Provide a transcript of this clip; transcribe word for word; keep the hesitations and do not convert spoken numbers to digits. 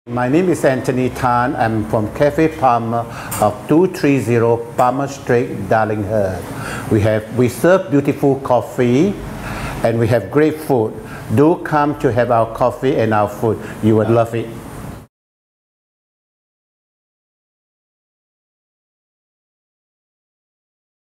My name is Anthony Tan. I'm from Cafe Palmer of two thirty Palmer Street, Darlinghurst. We have we serve beautiful coffee and we have great food. Do come to have our coffee and our food. You would love it.